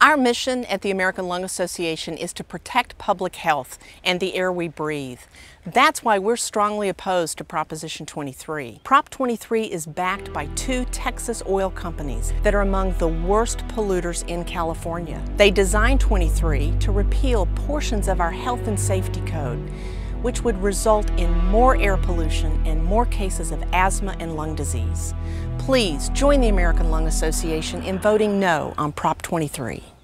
Our mission at the American Lung Association is to protect public health and the air we breathe. That's why we're strongly opposed to Proposition 23. Prop 23 is backed by two Texas oil companies that are among the worst polluters in California. They designed 23 to repeal portions of our health and safety code, which would result in more air pollution and more cases of asthma and lung disease. Please join the American Lung Association in voting no on Prop 23.